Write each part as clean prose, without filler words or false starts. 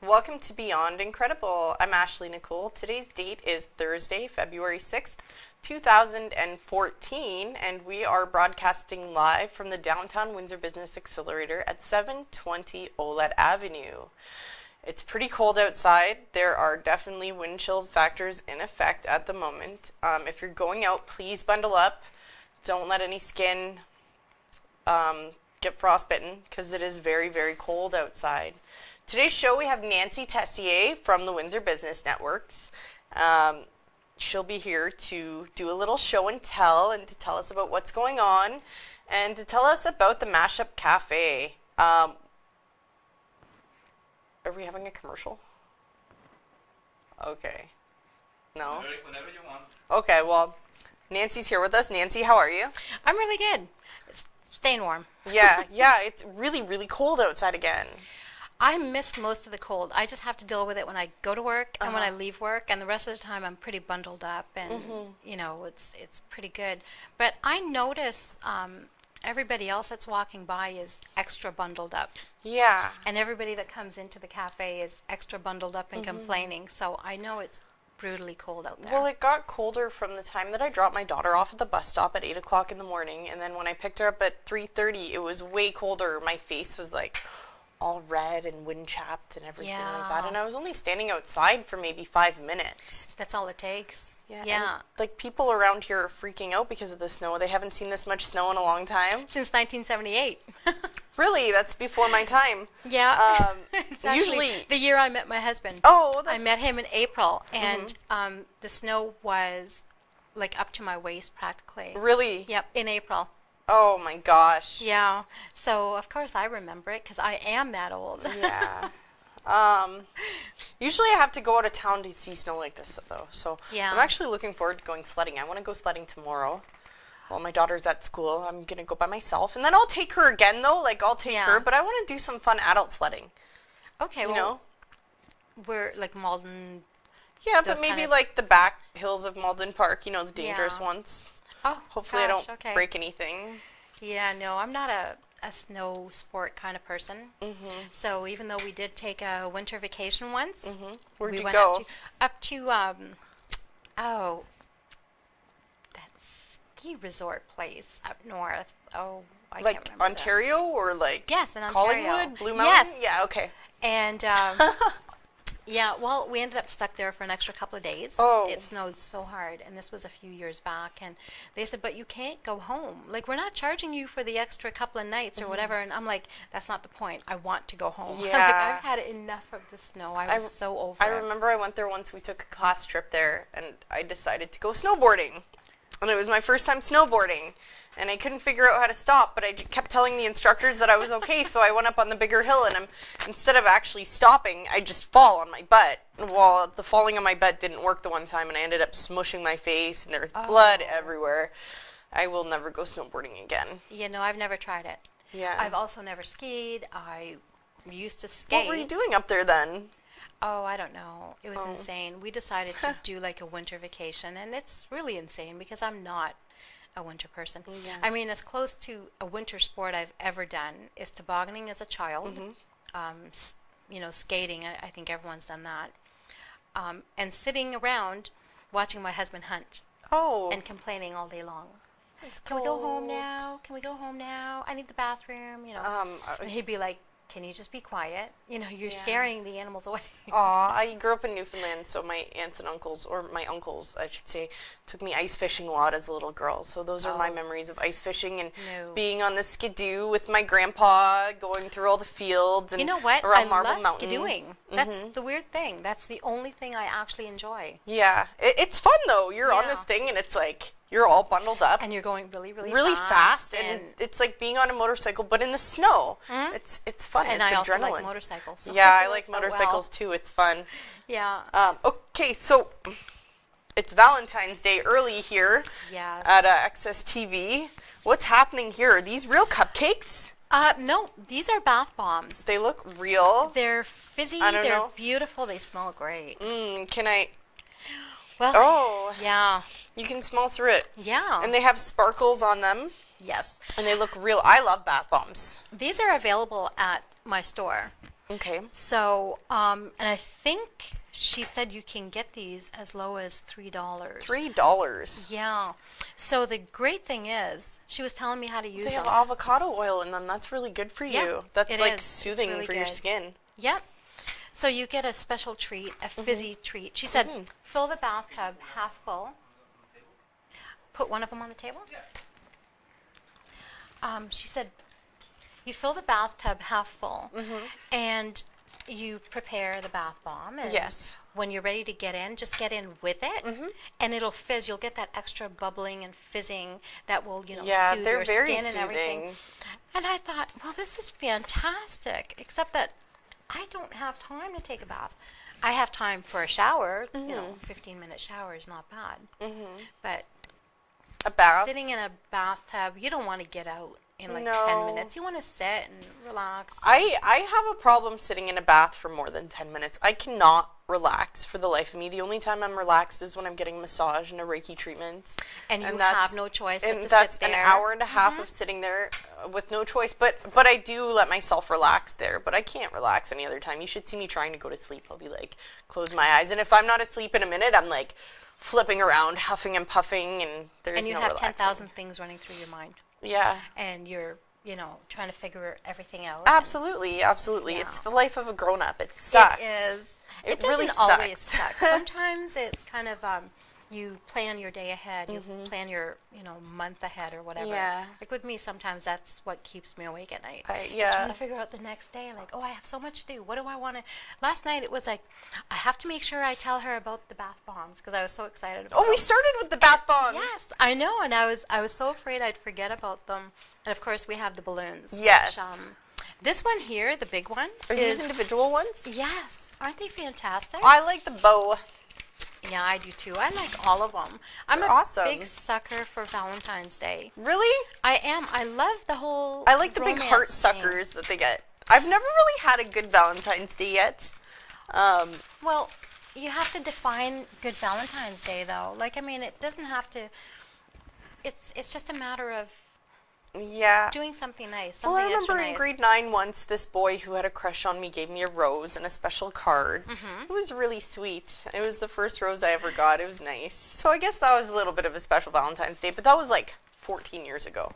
Welcome to Beyond Incredible. I'm Ashley Nicole. Today's date is Thursday, February 6th, 2014, and we are broadcasting live from the Downtown Windsor Business Accelerator at 720 Olette Avenue. It's pretty cold outside. There are definitely wind chill factors in effect at the moment. If you're going out, please bundle up. Don't let any skin get frostbitten because it is very, very cold outside. Today's show, we have Nancy Tessier from the Windsor Business Networks. She'll be here to do a little show and tell and to tell us about what's going on and to tell us about the Mashup Cafe. Are we having a commercial? Okay. No? Whenever you want. Okay, well, Nancy's here with us. Nancy, how are you? I'm really good. Staying warm. Yeah, it's really, really cold outside again. I miss most of the cold. I just have to deal with it when I go to work and when I leave work, and the rest of the time I'm pretty bundled up, and you know, it's pretty good. But I notice everybody else that's walking by is extra bundled up. Yeah. And everybody that comes into the cafe is extra bundled up and complaining. So I know it's brutally cold out there. Well, it got colder from the time that I dropped my daughter off at the bus stop at 8 o'clock in the morning, and then when I picked her up at 3:30, it was way colder. My face was like all red and wind chapped and everything like that, and I was only standing outside for maybe 5 minutes. That's all it takes. Yeah. And, like, people around here are freaking out because of the snow. They haven't seen this much snow in a long time. Since 1978. Really? That's before my time. Yeah. It's usually the year I met my husband. Oh, I met him in April, and the snow was like up to my waist practically. Really? Yep, in April. Oh my gosh. Yeah. So of course I remember it because I am that old. Yeah. Usually I have to go out of town to see snow like this though. So yeah. I'm actually looking forward to going sledding. I want to go sledding tomorrow. While my daughter's at school, I'm going to go by myself. And then I'll take her again though. Like I'll take her, but I want to do some fun adult sledding. Okay. You well, know? We're like Malden. Yeah, but maybe like the back hills of Malden Park, you know, the dangerous ones. Oh, hopefully I don't break anything. Yeah, no, I'm not a snow sport kind of person. So even though we did take a winter vacation once, Where'd we you went go? Up to that ski resort place up north. Oh, I can't like remember Ontario or like yes, in Ontario. Collingwood, Blue Mountain. Yes. Yeah, okay. And yeah, well, we ended up stuck there for an extra couple of days. Oh. It snowed so hard, and this was a few years back, and they said, but you can't go home. Like, we're not charging you for the extra couple of nights or whatever, and I'm like, that's not the point. I want to go home. Yeah. Like, I've had enough of the snow. I was so over it. I remember I went there once. We took a class trip there, and I decided to go snowboarding. And it was my first time snowboarding. And I couldn't figure out how to stop, but I kept telling the instructors that I was okay, so I went up on the bigger hill, and instead of actually stopping, I just fall on my butt. Well, the falling on my butt didn't work the one time, and I ended up smushing my face, and there was blood everywhere. I will never go snowboarding again. Yeah, no, I've never tried it. Yeah. I've also never skied. I used to skate. What were you doing up there then? Oh, I don't know. It was insane. We decided to do like a winter vacation, and it's really insane because I'm not a winter person. Yeah. I mean, as close to a winter sport I've ever done is tobogganing as a child. You know, skating. I think everyone's done that. And sitting around watching my husband hunt. Oh. And complaining all day long. Can we go home now? Can we go home now? I need the bathroom. You know. And he'd be like, can you just be quiet? You know, you're scaring the animals away. Aw, I grew up in Newfoundland, so my aunts and uncles, or my uncles, I should say, took me ice fishing a lot as a little girl. So those are my memories of ice fishing and being on the skidoo with my grandpa, going through all the fields and you know what? around I Marble love Mountain. skidooing. That's the weird thing. That's the only thing I actually enjoy. Yeah, it's fun though. You're on this thing and it's like you're all bundled up. And you're going really, really fast and it's like being on a motorcycle, but in the snow. It's fun. And it's I also adrenaline. like motorcycles. So yeah, I like motorcycles too. It's fun. Yeah. Okay, so it's Valentine's Day early here at Access TV. What's happening here? Are these real cupcakes? No, these are bath bombs. They look real. They're fizzy. I don't They're know. beautiful. They smell great. Can I? Well, Oh, yeah. you can smell through it. Yeah. And they have sparkles on them, yes. and they look real. I love bath bombs. These are available at my store. Okay. So, and I think she said you can get these as low as $3. $3. Yeah. So the great thing is, she was telling me how to use They have them. avocado oil in them. That's really good for Yeah, you. That's it like is. It's soothing really for your good. skin. Yep. So you get a special treat, a fizzy treat. She said, fill the bathtub half full. Put one of them on the table. She said, you fill the bathtub half full, and you prepare the bath bomb. And Yes. when you're ready to get in, just get in with it, and it'll fizz. You'll get that extra bubbling and fizzing that will, Yeah, soothe they're your very skin and everything. soothing. And I thought, well, this is fantastic, except that I don't have time to take a bath. I have time for a shower. 15-minute shower is not bad. But A bath. sitting in a bathtub, you don't want to get out in like 10 No. minutes. You want to sit and relax. I have a problem sitting in a bath for more than 10 minutes. I cannot relax for the life of me. The only time I'm relaxed is when I'm getting a massage and a Reiki treatment. And you that's- have no choice but and to that's sit there. an hour and a half of sitting there with no choice. But I do let myself relax there. But I can't relax any other time. You should see me trying to go to sleep. I'll be like, close my eyes. And if I'm not asleep in a minute, I'm like flipping around, huffing and puffing, and there's And you no have relaxing. 10,000 things running through your mind. Yeah. And you're, trying to figure everything out. Absolutely, absolutely. Yeah. It's the life of a grown-up. It sucks. It is. It doesn't really always sucks. suck. Sometimes it's kind of you plan your day ahead, you plan your month ahead or whatever. Yeah. Like with me, sometimes that's what keeps me awake at night. Just yeah. trying to figure out the next day. Like, oh, I have so much to do. What do I want to? Last night it was like, I have to make sure I tell her about the bath bombs because I was so excited about Oh, we started with the bath bombs. Yes, I know, and I was so afraid I'd forget about them. And of course, we have the balloons. Yes. Which, this one here, the big one, Are is these individual ones? yes. Aren't they fantastic? I like the bow. Yeah, I do too. I like all of them. I'm They're a awesome. big sucker for Valentine's Day. Really? I am. I love the whole. I like the big romance heart thing. suckers that they get. I've never really had a good Valentine's Day yet. Well, you have to define good Valentine's Day, though. Like, I mean, it doesn't have to. It's just a matter of Yeah. doing something nice. Well, Something I remember extra in nice. grade 9 once, this boy who had a crush on me gave me a rose and a special card. It was really sweet. It was the first rose I ever got. It was nice. So I guess that was a little bit of a special Valentine's Day, but that was like 14 years ago.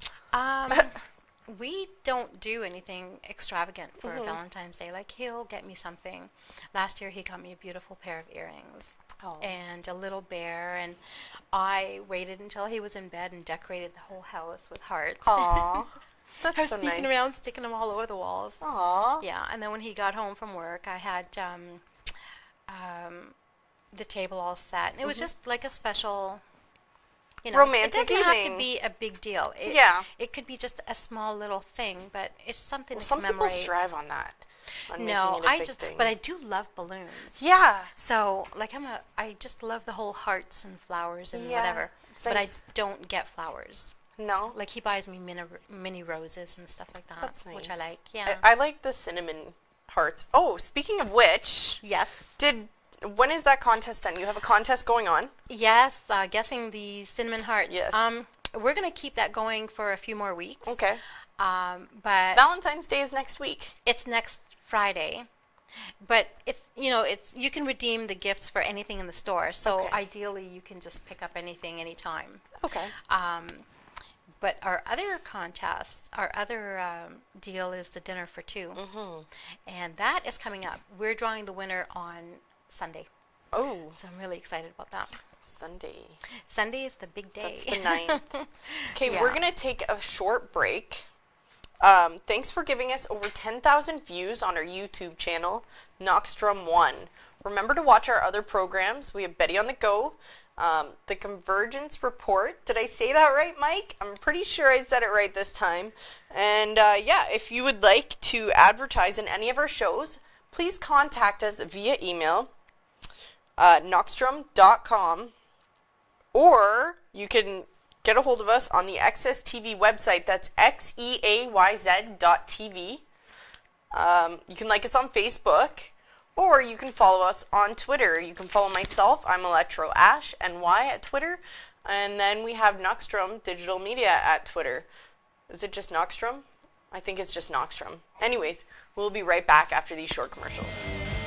We don't do anything extravagant for Valentine's Day. Like, he'll get me something. Last year, he got me a beautiful pair of earrings Oh. and a little bear. And I waited until he was in bed and decorated the whole house with hearts. Aw. I That's was so sneaking nice. around, sticking them all over the walls. Aw. Yeah, and then when he got home from work, I had the table all set. And it was just like a special, Romantic it doesn't have evening. to be a big deal. Yeah. It could be just a small little thing, but it's something to Some people commemorate. strive on that. On No, making it a I big just, thing. but I do love balloons. Yeah. So, like, I just love the whole hearts and flowers and Yeah, whatever. it's But I nice. don't get flowers. No. Like, he buys me mini roses and stuff like that, That's nice. which I like. Yeah. I like the cinnamon hearts. Oh, speaking of which, Yes. when is that contest done? You have a contest going on? Yes, guessing the cinnamon hearts. Yes. We're going to keep that going for a few more weeks. Okay. But Valentine's Day is next week. it's next Friday. But it's you can redeem the gifts for anything in the store. So Okay. ideally you can just pick up anything anytime. Okay. But our other contest, our other deal is the dinner for two. And that is coming up. We're drawing the winner on Sunday. Oh, So I'm really excited about that. Sunday. Sunday is the big day. That's the 9th. Okay, Yeah. we're going to take a short break. Thanks for giving us over 10,000 views on our YouTube channel, Knockstrom 1. Remember to watch our other programs. We have Betty on the Go, the Convergence Report. Did I say that right, Mike? I'm pretty sure I said it right this time. And yeah, if you would like to advertise in any of our shows, please contact us via email, knockstrom.com, or you can get a hold of us on the Access TV website. That's xeayz.tv. You can like us on Facebook, or you can follow us on Twitter. You can follow myself. I'm ElectroAsh NY at Twitter. And then we have Knockstrom Digital Media at Twitter. Is it just Knockstrom? I think it's just Noxtrom. Anyways, we'll be right back after these short commercials.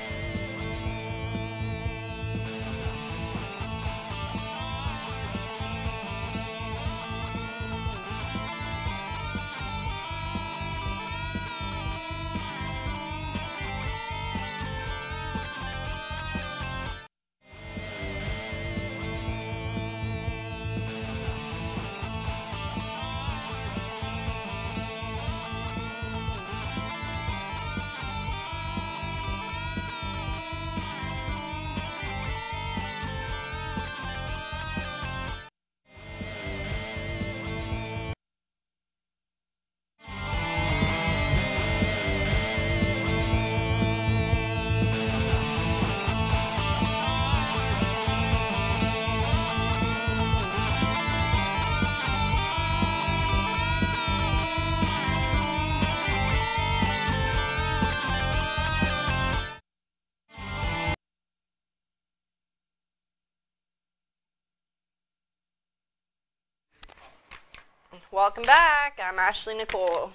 Welcome back. I'm Ashley Nicole.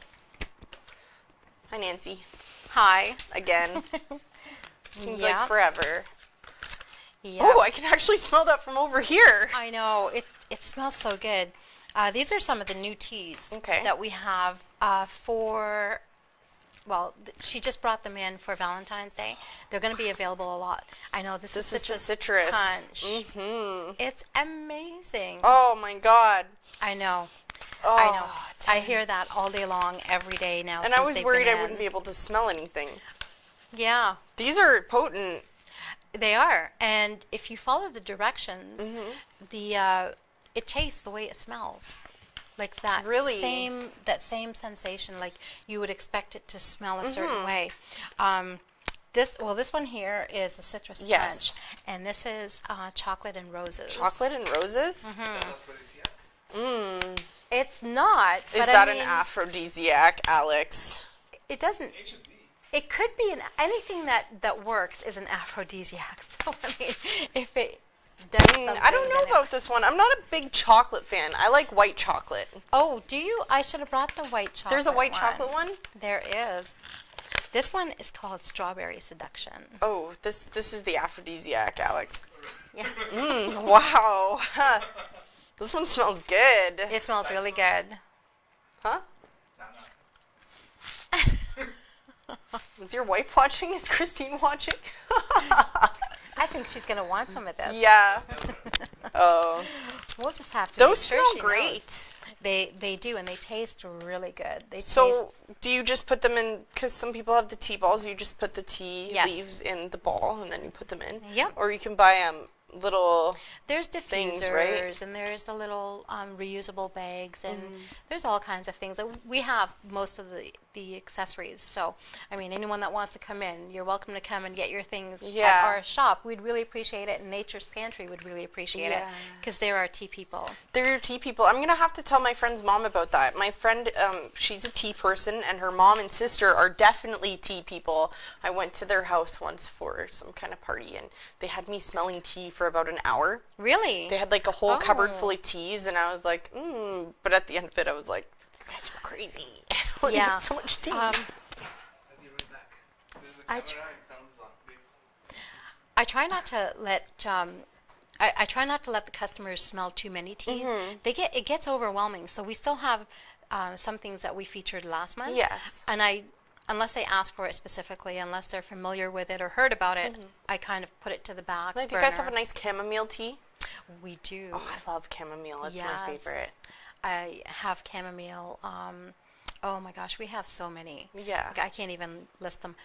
Hi, Nancy. Hi. Again. Seems like Yeah. forever. Yeah. Oh, I can actually smell that from over here. I know. It smells so good. These are some of the new teas Okay. that we have for. Well, she just brought them in for Valentine's Day. They're going to be available a lot. I know this is the citrus. punch. Mm-hmm. It's amazing. Oh, my God. I know. Oh, I know. I hear that all day long, every day now. And since I was they've worried been I wouldn't in. be able to smell anything. Yeah, These are potent. they are. And if you follow the directions, Mm-hmm. it tastes the way it smells. Like that Really? same sensation, like you would expect it to smell a Mm-hmm. certain way. This one here is a citrus Yes. punch, and this is chocolate and roses. Chocolate and roses? It's not. Is but that I mean, an aphrodisiac, Alex? It doesn't. It could be anything that works is an aphrodisiac. So I mean, if it does something, I don't know then it- about this one. I'm not a big chocolate fan. I like white chocolate. Oh, do you? I should have brought the white chocolate. There's a white chocolate one? There is. This one is called Strawberry Seduction. Oh, this is the aphrodisiac, Alex. Yeah. Wow. This one smells good. It smells really good. Huh? Is your wife watching? Is Christine watching? I think she's going to want some of this. Yeah. Oh. We'll just have to Those make sure smell she great. knows. They do, and they taste really good. They taste. So, do you just put them in, because some people have the tea balls, you just put the tea Yes. leaves in the ball and then you put them in? Yep. Or you can buy little, There's things, diffusers, right? and there's the little reusable bags, and there's all kinds of things. We have most of the accessories. So, I mean, anyone that wants to come in, you're welcome to come and get your things Yeah. at our shop. We'd really appreciate it, and Nature's Pantry would really appreciate it Yeah. because they're our tea people. they're your tea people. I'm going to have to tell my friend's mom about that. My friend, she's a tea person, and her mom and sister are definitely tea people. I went to their house once for some kind of party, and they had me smelling tea for about an hour. Really? They had like a whole cupboard Oh. full of teas, and I was like, but at the end of it, I was like, you guys were crazy. Why do you Yeah. have so much tea? I'll be right back. There's a I camera and sound is on. I try not to let I try not to let the customers smell too many teas. It gets overwhelming. So we still have some things that we featured last month. Yes. And unless they ask for it specifically, unless they're familiar with it or heard about it, I kind of put it to the back. Like, do you guys have burner. a nice chamomile tea? We do. Oh, I love chamomile. It's my Yes. favorite. I have chamomile. Oh my gosh, we have so many. Yeah. Like, I can't even list them.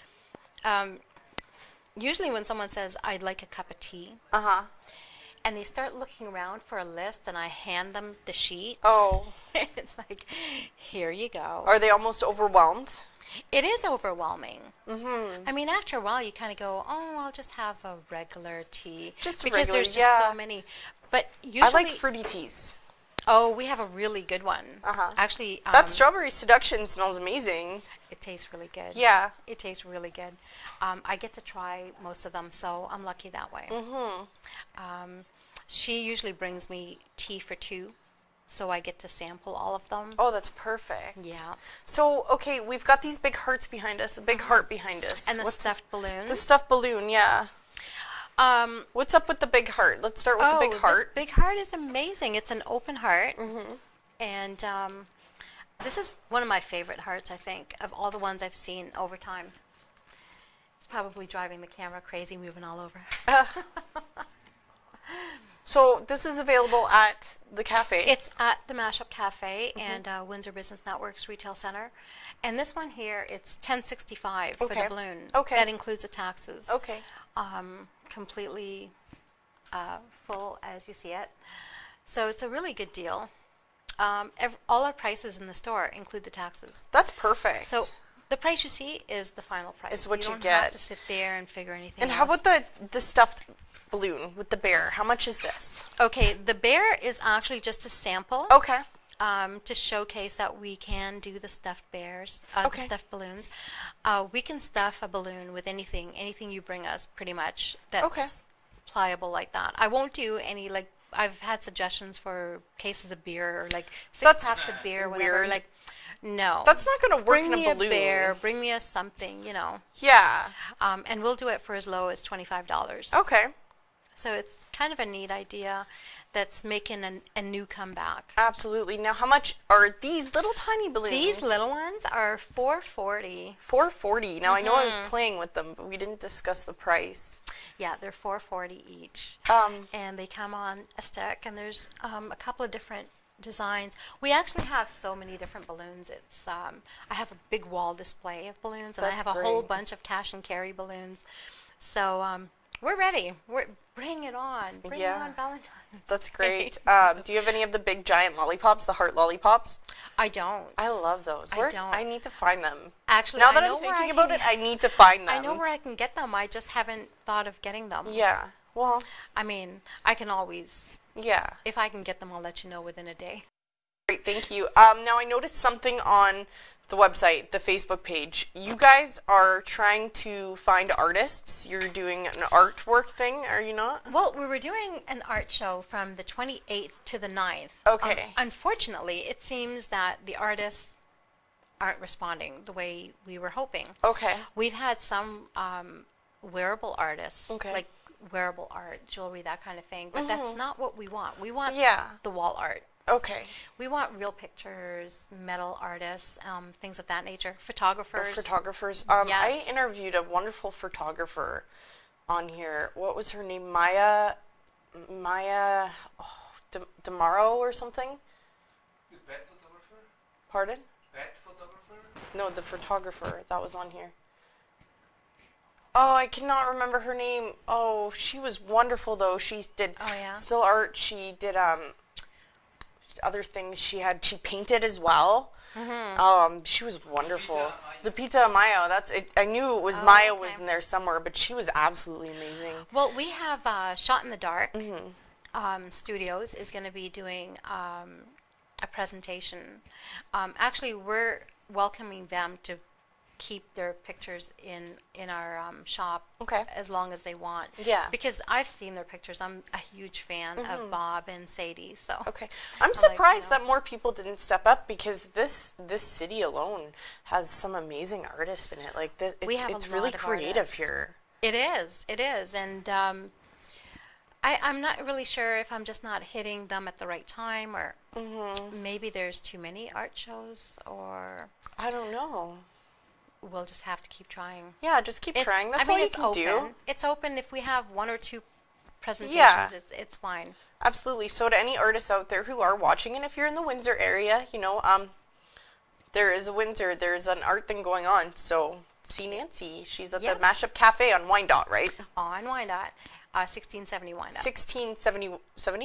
Usually when someone says, I'd like a cup of tea, Uh-huh. and they start looking around for a list, and I hand them the sheet. Oh. It's like, here you go. Are they almost overwhelmed? It is overwhelming. I mean, after a while, you kind of go, oh, I'll just have a regular tea. Just a because regular, there's just yeah. so many. But I usually, like fruity teas. oh, we have a really good one. Uh-huh. Actually, That strawberry seduction smells amazing. it tastes really good. Yeah. It tastes really good. I get to try most of them, so I'm lucky that way. She usually brings me tea for two. so I get to sample all of them. Oh, that's perfect. Yeah. So, okay, we've got these big hearts behind us, a big heart behind us. And the What's stuffed balloons. the stuffed balloon, yeah. What's up with the big heart? Let's start with the big heart. This big heart is amazing. It's an open heart. And this is one of my favorite hearts, I think, of all the ones I've seen over time. It's probably driving the camera crazy, moving all over. So this is available at the cafe. It's at the Mashup Cafe and Windsor Business Network's retail center. And this one here, it's $10.65 for the balloon. Okay. That includes the taxes. Okay. Completely full as you see it. So it's a really good deal. All our prices in the store include the taxes. That's perfect. So the price you see is the final price. Is what you don't get. have to sit there and figure anything And else. how about the stuffed balloon with the bear? How much is this? Okay, the bear is actually just a sample. Okay. To showcase that we can do the stuffed bears, Okay. the stuffed balloons. We can stuff a balloon with anything you bring us, pretty much, that's pliable like that. I won't do any, like, I've had suggestions for cases of beer or, like, six packs of beer, whatever. weird. Like, no. That's not going to work Bring in a me balloon. a bear, bring me a something, Yeah. and we'll do it for as low as $25. Okay. So it's kind of a neat idea that's making a new comeback. Absolutely. Now, how much are these little tiny balloons? These little ones are $4.40. $4.40. Now, I know I was playing with them, but we didn't discuss the price. Yeah, they're $4.40 each. And they come on a stick, and there's a couple of different designs. We actually have so many different balloons. It's I have a big wall display of balloons, and I That's have a whole great. bunch of cash and carry balloons. So we're ready. Bring it on. Bring it on Valentine's. That's great. Do you have any of the big giant lollipops, the heart lollipops? I don't. I love those. I don't. I need to find them. Actually, Now that I know I'm where thinking I about can it, I need to find them. I know where I can get them. I just haven't thought of getting them. Yeah. Well, I mean, I can always, yeah. if I can get them, I'll let you know within a day. Great, thank you. Now I noticed something on the website, the Facebook page. You guys are trying to find artists. You're doing an artwork thing, are you not? Well, we were doing an art show from the 28th to the 9th. Okay. Unfortunately, it seems that the artists aren't responding the way we were hoping. Okay. We've had some wearable artists, Okay. like wearable art, jewelry, that kind of thing, but that's not what we want. We want the wall art. Okay. We want real pictures, metal artists, things of that nature, photographers. Photographers. I Yes. interviewed a wonderful photographer on here. What was her name? Maya Demaro or something? The pet photographer? Pardon? Pet photographer? No, the photographer that was on here. Oh, I cannot remember her name. Oh, she was wonderful though. She did still art. She did other things. She painted as well. She was wonderful. Lupita Amayo. That's it. I knew it was Maya was in there somewhere, but she was absolutely amazing. Well, we have Shot in the Dark Studios is going to be doing a presentation. Actually, we're welcoming them to keep their pictures in our shop as long as they want. Yeah. Because I've seen their pictures. I'm a huge fan of Bob and Sadie. So Okay. I'm surprised that more people didn't step up because this city alone has some amazing artists in it. Like it's really creative artists here. It is, and I'm not really sure if I'm just not hitting them at the right time, or maybe there's too many art shows, or I don't know. We'll just have to keep trying. Yeah, just keep trying. That's all you can do. It's open. If we have one or two presentations, it's fine. Absolutely. So to any artists out there who are watching, and if you're in the Windsor area, there is a Windsor. There's an art thing going on. So see Nancy. She's at the Mashup Cafe on Wyandotte, right? On Wyandotte. 1670 Wyandotte. 1671?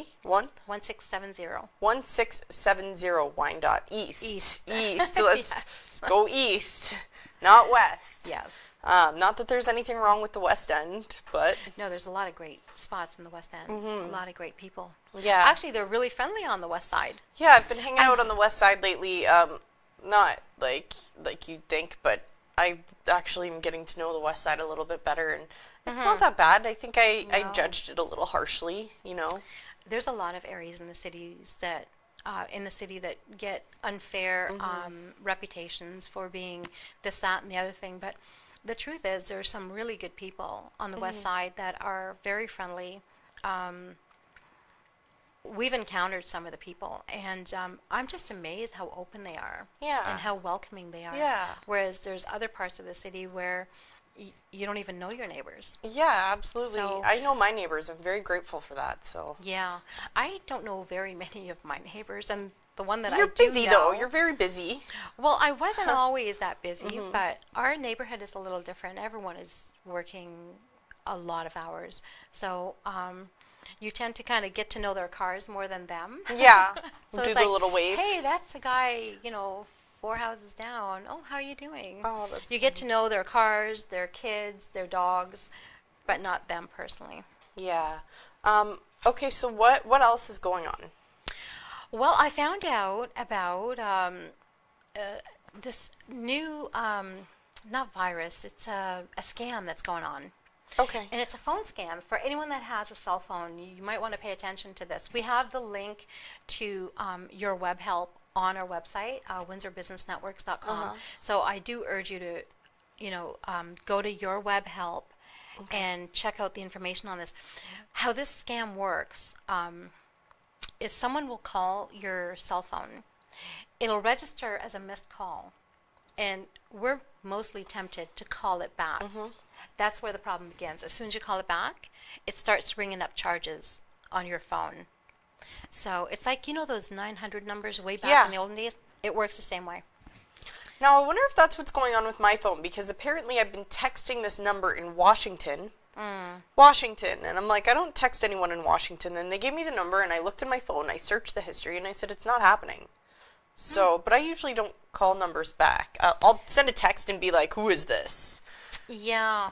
1670. 1670 Wyandotte. East. Let's Yes. go east, not west. Yes. Not that there's anything wrong with the West End, but No, there's a lot of great spots in the West End. A lot of great people. yeah. Actually, they're really friendly on the West Side. Yeah, I've been hanging out on the West Side lately. Not like you'd think, but I actually am getting to know the West Side a little bit better, and it's not that bad. I think I judged it a little harshly, There's a lot of areas in the cities that in the city that get unfair reputations for being this, that, and the other thing. But the truth is, there's some really good people on the west side that are very friendly. We've encountered some of the people, and I'm just amazed how open they are, and how welcoming they are. Yeah. Whereas there's other parts of the city where you don't even know your neighbors. Yeah, absolutely. So- I know my neighbors. I'm very grateful for that. So Yeah, I don't know very many of my neighbors, and the one that you're I do busy know, though. You're very busy. well, I wasn't always that busy, but our neighborhood is a little different. Everyone is working a lot of hours, so you tend to kind of get to know their cars more than them. Yeah. So Do it's the like, little wave. hey, that's the guy, 4 houses down. Oh, how are you doing? Oh, that's You get to know their cars, their kids, their dogs, but not them personally. Yeah. Okay. So what else is going on? Well, I found out about this new, not virus, it's a scam that's going on. Okay. And it's a phone scam. For anyone that has a cell phone, you might want to pay attention to this. We have the link to your web help on our website, windsorbusinessnetworks.com. So I do urge you to, go to your web help and check out the information on this. How this scam works is someone will call your cell phone. It'll register as a missed call, and we're mostly tempted to call it back. That's where the problem begins. As soon as you call it back, it starts ringing up charges on your phone. So it's like, those 900 numbers way back in the olden days? It works the same way. Now I wonder if that's what's going on with my phone, because apparently I've been texting this number in Washington. Washington, and I'm like, I don't text anyone in Washington. And they gave me the number, and I looked at my phone, I searched the history, and I said it's not happening. So, but I usually don't call numbers back. I'll send a text and be like, who is this? Yeah.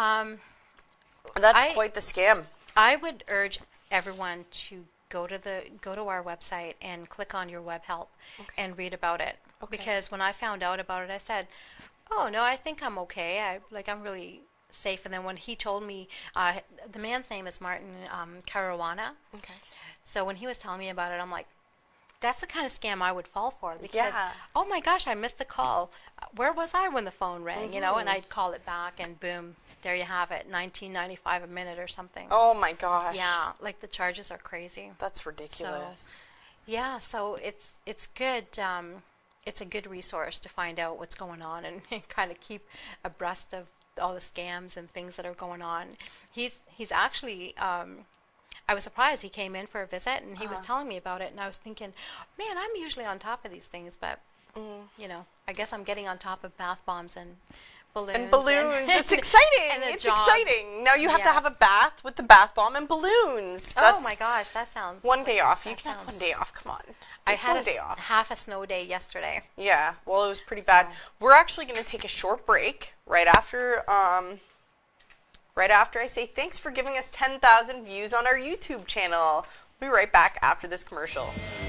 That's quite the scam. I would urge everyone to go to our website and click on your web help and read about it. Because when I found out about it, I said, "Oh no, I think I'm okay. I'm really safe." And then when he told me, the man's name is Martin Caruana. Okay. So when he was telling me about it, I'm like, that's the kind of scam I would fall for. Because, Yeah. oh my gosh, I missed a call. Where was I when the phone rang? And I'd call it back, and boom, there you have it, $19.95 a minute or something. Oh my gosh. Yeah, the charges are crazy. That's ridiculous. Yeah, so it's good. It's a good resource to find out what's going on and kind of keep abreast of all the scams and things that are going on. He's actually. I was surprised he came in for a visit, and he was telling me about it, and I was thinking, man, I'm usually on top of these things, but I guess I'm getting on top of bath bombs and balloons. And balloons. It's exciting. And the It's jobs. exciting. Now you have to Yes. have a bath with the bath bomb and balloons. Oh my gosh, that sounds. One day off. You That can have one sounds- day off. Come on. I Just had one day off. half a snow day yesterday. Yeah. Well, it was pretty bad. We're actually going to take a short break right after I say thanks for giving us 10,000 views on our YouTube channel. We'll be right back after this commercial.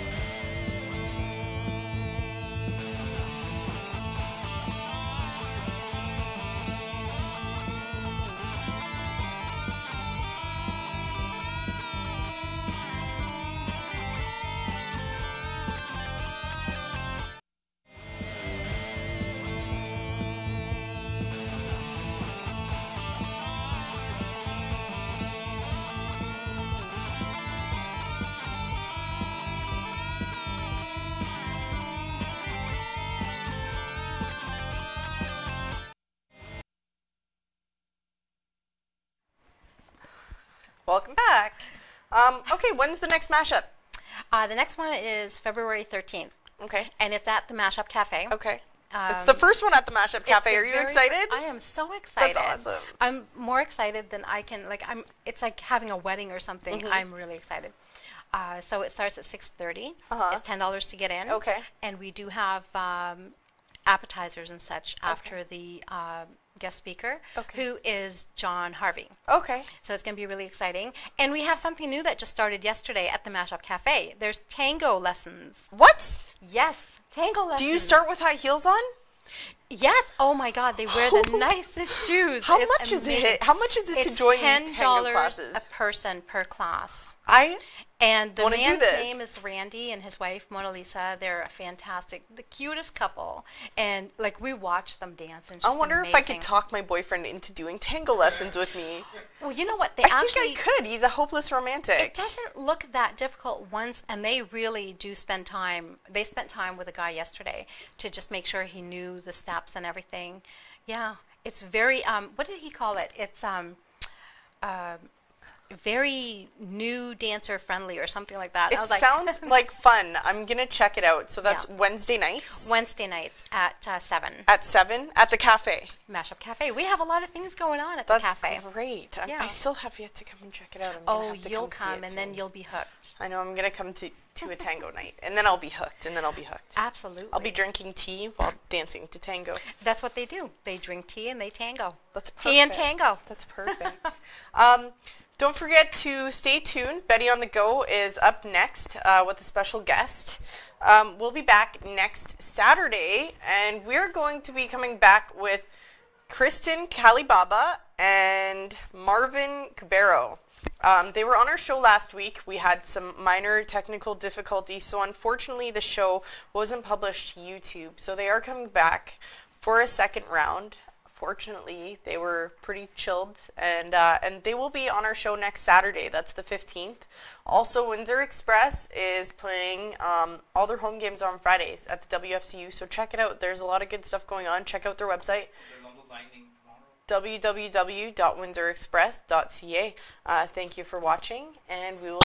Welcome back. Okay, when's the next mashup? The next one is February 13th, Okay. and it's at the Mashup Cafe. Okay. It's the first one at the Mashup Cafe. It's Are the you very excited? I am so excited. That's awesome. I'm more excited than I can. It's like having a wedding or something. Mm-hmm. I'm really excited. So it starts at 6:30. It's $10 to get in. Okay. And we do have appetizers and such after the guest speaker, who is John Harvey. Okay. So it's going to be really exciting. And we have something new that just started yesterday at the Mashup Cafe. There's tango lessons. What? Yes, tango lessons. Do you start with high heels on? Yes. Oh my God, they wear the nicest shoes. How It's much is amazing. it? How much is it to It's join these tango $10 classes? a person per class. I And the wanna do man's this. name is Randy, and his wife Mona Lisa. They're a fantastic, the cutest couple. And like we watch them dance, and it's I just wonder if I amazing. could talk my boyfriend into doing tango lessons with me. Well, you know what? They I actually. think I could. He's a hopeless romantic. It doesn't look that difficult once, and they really do spend time. They spent time with a guy yesterday to just make sure he knew the steps and everything. Yeah, it's very. What did he call it? It's very new dancer friendly or something like that. It I was like, sounds like fun. I'm gonna check it out. So that's Yeah. Wednesday nights Wednesday nights at 7. at 7 at the cafe. Mashup Cafe. We have a lot of things going on at That's the cafe. great. I Yeah. still have yet to come and check it out. I'm gonna Oh, have to you'll see come it and then soon. you'll be hooked. I know I'm gonna come to a tango night, and then I'll be hooked, and then I'll be hooked. Absolutely. I'll be drinking tea while dancing to tango. That's what they do. They drink tea and they tango. That's perfect. Tea and tango. That's perfect. Don't forget to stay tuned. Betty on the Go is up next with a special guest. We'll be back next Saturday, and we're going to be coming back with Kristen Kalibaba and Marvin Cabarro. They were on our show last week. We had some minor technical difficulties, so unfortunately the show wasn't published to YouTube. So they are coming back for a second round. Fortunately, they were pretty chilled, and they will be on our show next Saturday. That's the 15th. Also, Windsor Express is playing all their home games on Fridays at the WFCU, so check it out. There's a lot of good stuff going on. Check out their website, The London Lightning tomorrow. www.windsorexpress.ca. Thank you for watching, and we will